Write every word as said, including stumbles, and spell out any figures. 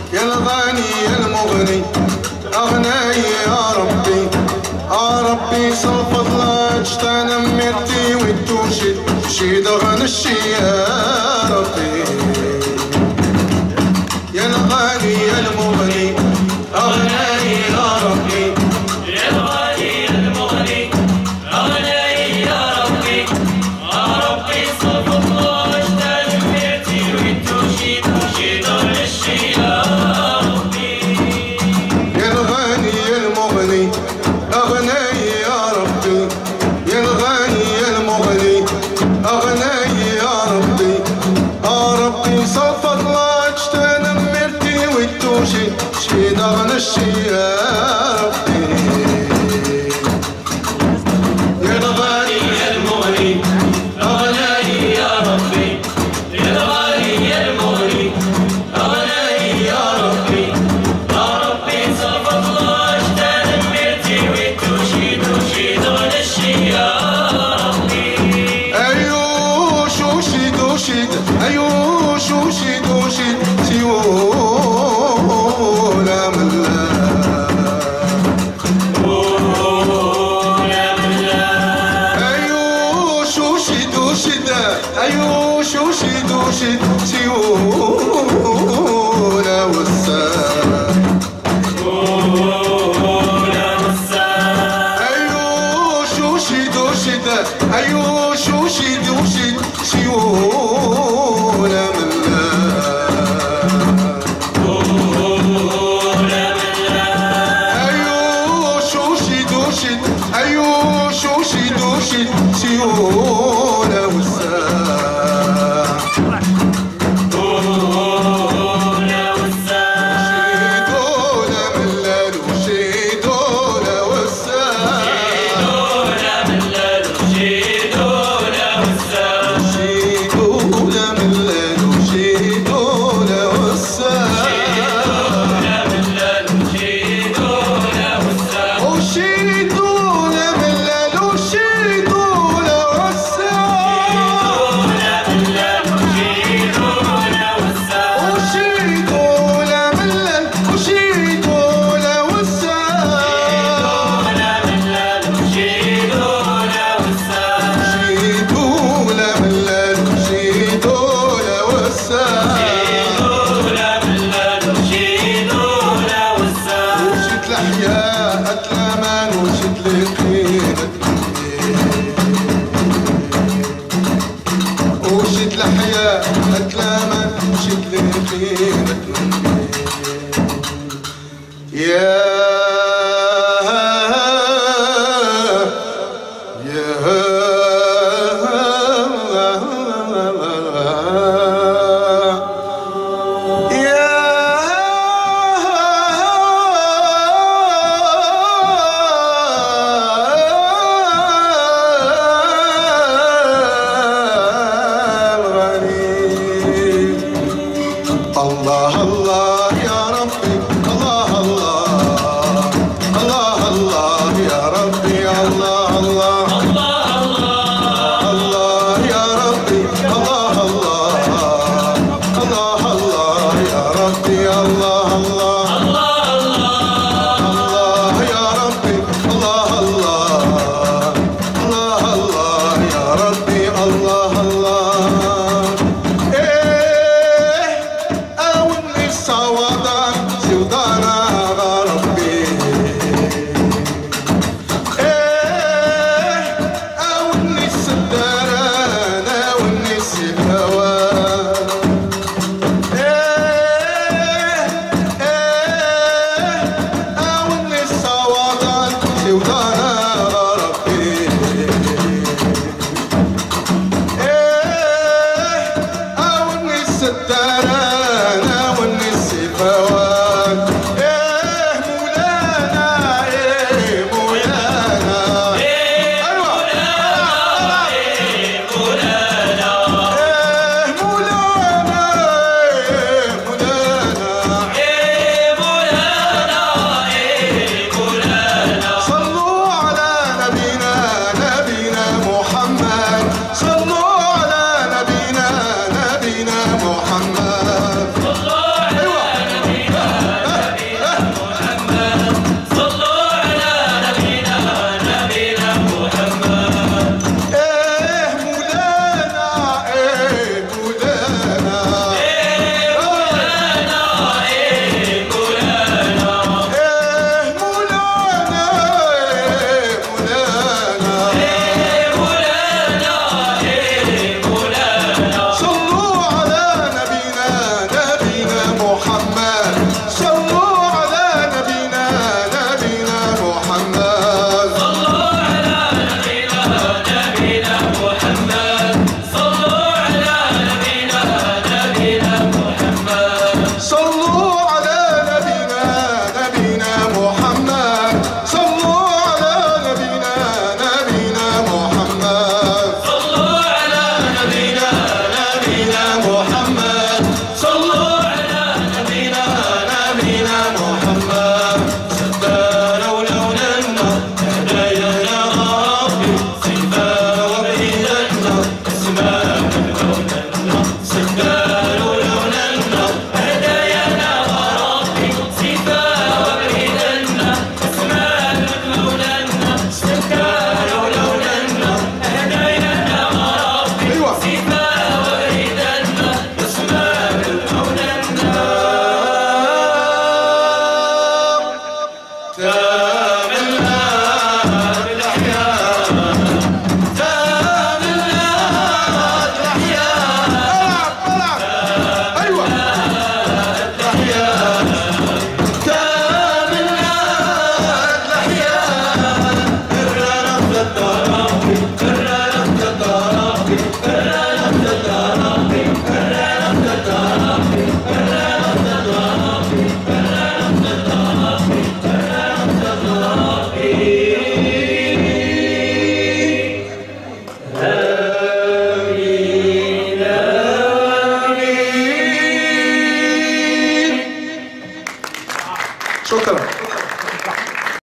يا الغني يا المغني أغناي يا ربي يا ربي صرف الله اجتنا ميرتي وتوشي شيد غنشي يا ربي يا الغني يا المغني أغناي يا ربي يا الغني يا المغني أغناي يا ربي يا ربي صرف الله اجتنا ميرتي وتوشي شيد غنشي يا ربي يا الغني يا المغني أغناي يا ربي يا الغني يا المغني أغناي يا ربي يا ربي صرف الله اجتنا ميرتي وتوشي شيد غنشي يا ربي يا الغني يا المغني أغناي يا ربي يا الغني يا المغني أغناي يا ربي يا ربي صرف الله اجتنا ميرتي وتوشي توشي غنشي يا ربي أيو شوشي دوشي أيو شوشي دوشي سيولا ملا أيو شوشي دوشي أيو شوشي دوشي سيولا والسلام أيو شوشي دوشي أيو شوشي دوشي سيولا ملا أيو شوشي دوشي أيو شوشي دوشي سيولا والسلام شيدولا ملال وشيدولا والسلام شيدولا ملال وشيدولا والسلام وشيدولا ملال وشيدولا والسلام وشيدولا ملال وشيدولا والسلام شيدولا ملال وشيدولا والسلام وشيت الأحياء أتلامان وشيت اليقين وشيت الأحياء أتلامان وشيت اليقين يا الله الله يا ربي الله الله الله الله يا ربي الله الله الله يا ربي الله الله الله الله يا ربي الله الله الله يا ربي الله الله الله الله يا ربي الله الله صودا سودانا ربي ايه اوني السدارة اوني السفاوة ايه ايه اوني الصودا سودانا ربي ايه اوني السدارة فوات ايه مولانا ايه مولانا ايه مولانا ايه مولانا ايه مولانا ايه مولانا ايه مولانا صلوا على نبينا نبينا محمد صلوا على نبينا نبينا محمد شكرا.